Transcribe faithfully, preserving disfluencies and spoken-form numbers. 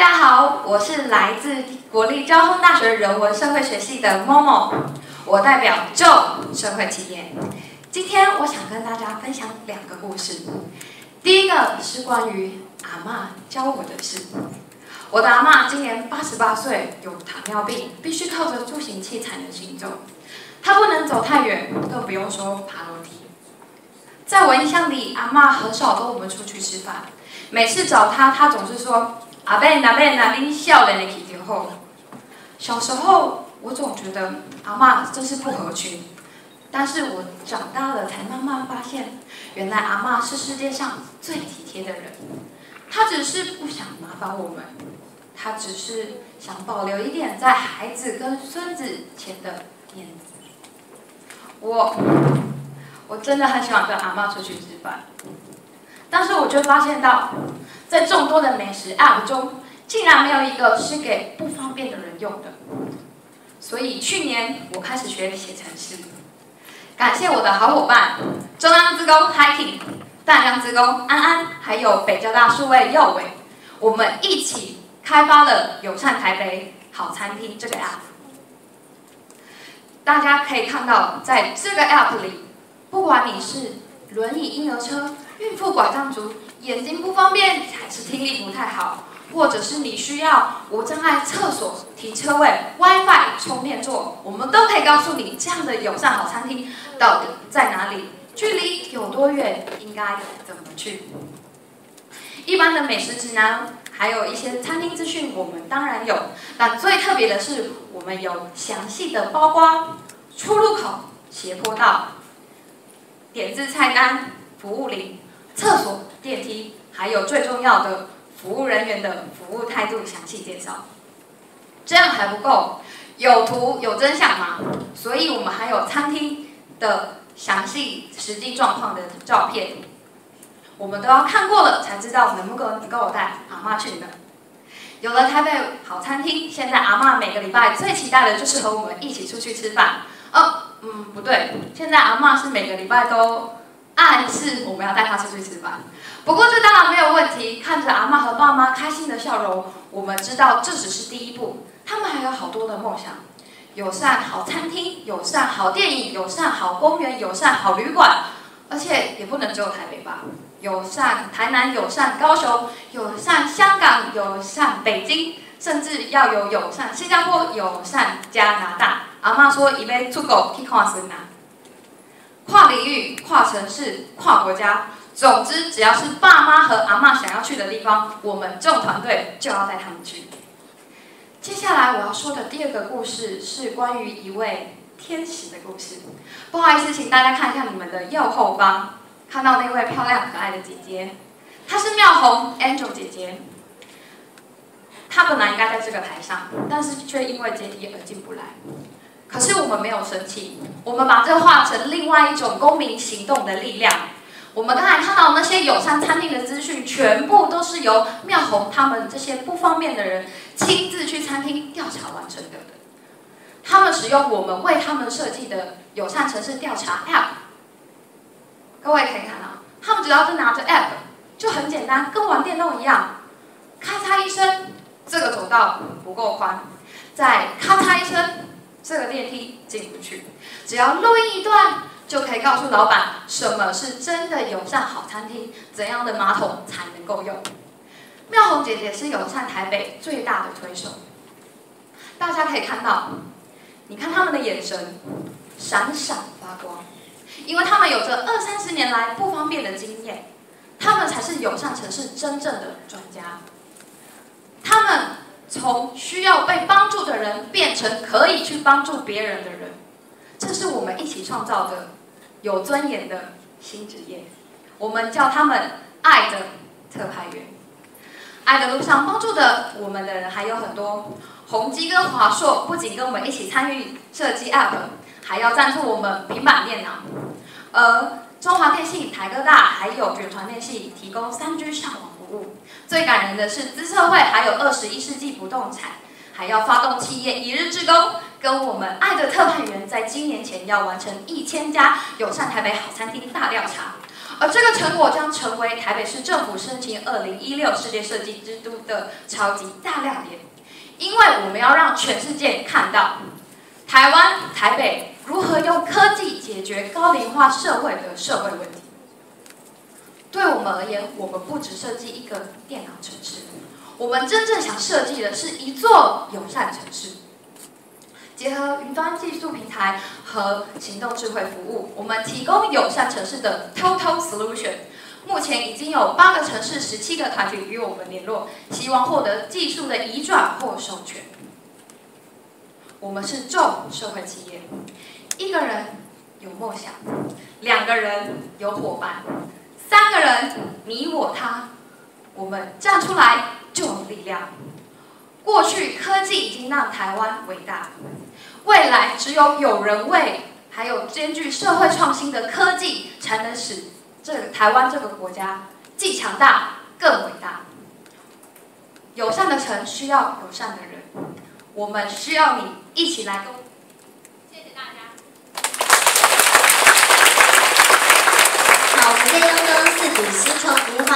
家好，我是来自国立交通大学人文社会学系的 Momo， 我代表 Joe 社会企业。今天我想跟大家分享两个故事。第一个是关于阿嬷教我的事。我的阿嬷今年八十八岁，有糖尿病，必须靠着助行器才能行走。她不能走太远，更不用说爬楼梯。在我印象里，阿嬷很少跟我们出去吃饭。每次找她，她总是说：“阿伯阿伯那恁少年的气就好。”小时候，我总觉得阿嬷真是不合群，但是我长大了才慢慢发现，原来阿嬷是世界上最体贴的人。她只是不想麻烦我们，她只是想保留一点在孩子跟孙子前的面子。我我真的很喜欢跟阿嬷出去吃饭。但是我就发现到，在众多的美食 App 中，竟然没有一个是给不方便的人用的。所以去年我开始学写程式，感谢我的好伙伴中央资工 Hiking、淡江资工安安，还有北交大数位佑伟，我们一起开发了友善台北好餐厅这个 App。大家可以看到，在这个 App 里，不管你是轮椅婴儿车、孕妇拐杖族、眼睛不方便还是听力不太好，或者是你需要无障碍厕所、停车位、WiFi、充电座，我们都可以告诉你这样的友善好餐厅到底在哪里，距离有多远，应该怎么去。一般的美食指南，还有一些餐厅资讯，我们当然有，但最特别的是，我们有详细的包括出入口、斜坡道、点字菜单、服务铃、厕所、电梯，还有最重要的服务人员的服务态度详细介绍。这样还不够，有图有真相嘛，所以我们还有餐厅的详细实际状况的照片，我们都要看过了才知道能不能够带阿嬷去呢。有了台北好餐厅，现在阿嬷每个礼拜最期待的就是和我们一起出去吃饭。哦，嗯，不对，现在阿嬷是每个礼拜都暗示我们要带她出去吃饭。不过这当然没有问题，看着阿嬷和爸妈开心的笑容，我们知道这只是第一步，他们还有好多的梦想。友善好餐厅，友善好电影，友善好公园，友善好旅馆，而且也不能只有台北吧。友善台南，友善高雄，友善香港，友善北京，甚至要有友善新加坡，友善加拿大。阿嬷说，伊要出国去看孙啊。跨领域、跨城市、跨国家，总之只要是爸妈和阿嬷想要去的地方，我们这种团队就要带他们去。接下来我要说的第二个故事是关于一位天使的故事。不好意思，请大家看一下你们的右后方，看到那位漂亮可爱的姐姐，她是妙红 Angel 姐姐。她本来应该在这个台上，但是却因为阶梯而进不来。可是我们没有生气，我们把这化成另外一种公民行动的力量。我们刚才看到那些友善餐厅的资讯，全部都是由妙红他们这些不方便的人亲自去餐厅调查完成的。他们使用我们为他们设计的友善城市调查 App。各位可以看到，他们只要是拿着 App， 就很简单，跟玩电动一样。咔嚓一声，这个走道不够宽，再咔嚓一声，这个电梯进不去。只要录音一段，就可以告诉老板什么是真的友善好餐厅，怎样的马桶才能够用。妙红姐姐是友善台北最大的推手。大家可以看到，你看他们的眼神闪闪发光，因为他们有着二三十年来不方便的经验，他们才是友善城市真正的专家。他们从需要被帮助的人变成可以去帮助别人的人，这是我们一起创造的有尊严的新职业。我们叫他们爱的特派员。爱的路上帮助的我们的人还有很多。宏基跟华硕不仅跟我们一起参与设计 App， 还要赞助我们平板电脑。而中华电信、台哥大还有远传电信提供 三 G 上网服务。最感人的是资策会还有二十一世纪不动产，还要发动企业一日志工，跟我们爱的特派员在今年前要完成一千家友善台北好餐厅大调查。 而这个成果将成为台北市政府申请二零一六世界设计之都的超级大亮点，因为我们要让全世界看到台湾台北如何用科技解决高龄化社会的社会问题。对我们而言，我们不只设计一个电脑城市，我们真正想设计的是一座友善城市。结合云端技术平台和行动智慧服务，我们提供友善城市的 Total Solution。目前已经有八个城市、十七个团体与我们联络，希望获得技术的移转或授权。我们是众社会企业，一个人有梦想，两个人有伙伴，三个人你我他，我们站出来就有力量。过去科技已经让台湾伟大，未来只有有人为，还有兼具社会创新的科技，才能使这个台湾这个国家既强大更伟大。友善的城需要友善的人，我们需要你一起来攻。谢谢大家。 好，我们在刚刚四组新创服务